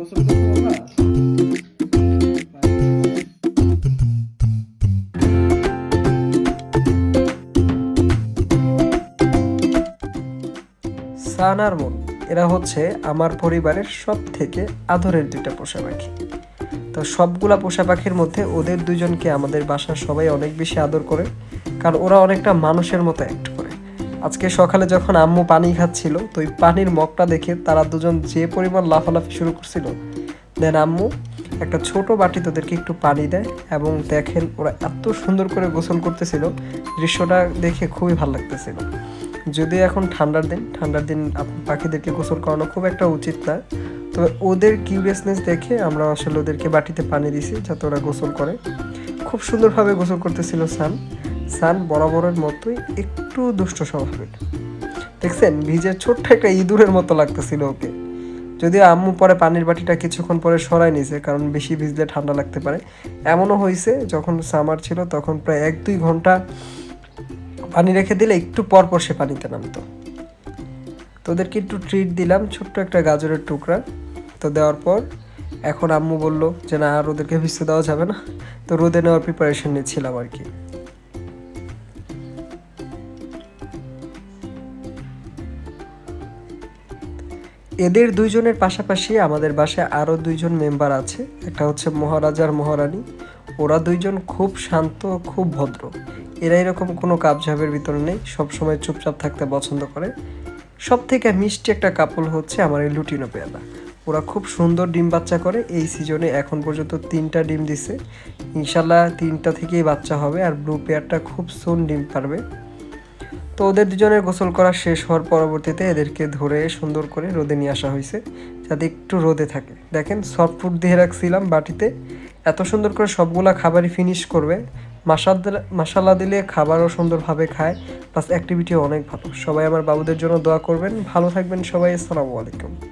গোসল করবো বাবা। সান আর মন এরা হচ্ছে আমার পরিবারের সব থেকে আদরের দুইটা পোষা পাখি। তো সবগুলা পোষা পাখির মধ্যে ওদের দুজনকে আমাদের বাসার সবাই অনেক বেশি আদর করে, কারণ ওরা অনেকটা মানুষের মতো অ্যাক্ট করে। আজকে সকালে যখন আম্মু পানি খাচ্ছিল, তো ওই পানির মগটা দেখে তারা দুজন যে পরিমাণ লাফালাফি শুরু করছিল, দেন আম্মু একটা ছোট বাটিতে ওদেরকে একটু পানি দেয় এবং দেখেন ওরা এত সুন্দর করে গোসল করতেছিল, দৃশ্যটা দেখে খুবই ভালো লাগতেছিল। যদিও এখন ঠান্ডার দিন পাখিদেরকে গোসল করানো খুব একটা উচিত না, তবে ওদের কিউরিয়াসনেস দেখে আমরা আসলে ওদেরকে বাটিতে পানি দিছি যাতে ওরা গোসল করে। খুব সুন্দরভাবে গোসল করতেছিল সান বরাবরের মতোই একটু দুষ্ট স্বভাবের। দেখছেন ভিজে ছোট্ট একটা ইঁদুরের মতো লাগতেছিল ওকে। যদিও আম্মু পরে পানির বাটিটা কিছুক্ষণ পরে সরাই নিয়েছে, কারণ বেশি ভিজলে ঠান্ডা লাগতে পারে। এমনও হয়েছে যখন সামার ছিল তখন প্রায় 1-2 ঘন্টা পানি রেখে দিলে একটু পর সে পানিতে নামতো। তো ওদেরকে একটু ট্রিট দিলাম, ছোট্ট একটা গাজরের টুকরা। তো দেওয়ার পর এখন আম্মু বলল যে না, আর ওদেরকে ভিজতে দেওয়া যাবে না, তো রোদে নেওয়ার প্রিপারেশন নিচ্ছিলাম আর কি। এদের দুইজনের পাশাপাশি আমাদের বাসায় আরও 2জন মেম্বার আছে। একটা হচ্ছে মহারাজা আর মহারানী। ওরা দুইজন খুব শান্ত, খুব ভদ্র। এরা এরকম কোনো কাবঝাবের ভিতরে নেই, সবসময় চুপচাপ থাকতে পছন্দ করে। সব থেকে মিষ্টি একটা কাপল হচ্ছে আমার এই লুটিনো পেয়ালা। ওরা খুব সুন্দর ডিম বাচ্চা করে। এই সিজনে এখন পর্যন্ত 3টা ডিম দিছে, ইনশাল্লাহ 3টা থেকেই বাচ্চা হবে। আর ব্লু পেয়ারটা খুব সুন ডিম পারবে। তো ওদের দুজনের গোসল করা শেষ হওয়ার পরবর্তীতে এদেরকে ধরে সুন্দর করে রোদে নিয়ে আসা হয়েছে, যাতে একটু রোদে থাকে। দেখেন সফট ফুড দিয়ে রাখছিলাম বাটিতে, এত সুন্দর করে সবগুলা খাবারই ফিনিশ করবে। মশালা দিলে খাবারও সুন্দরভাবে খায়, প্লাস অ্যাক্টিভিটিও অনেক ভালো। সবাই আমার বাবুদের জন্য দোয়া করবেন। ভালো থাকবেন সবাই। আসসালামু আলাইকুম।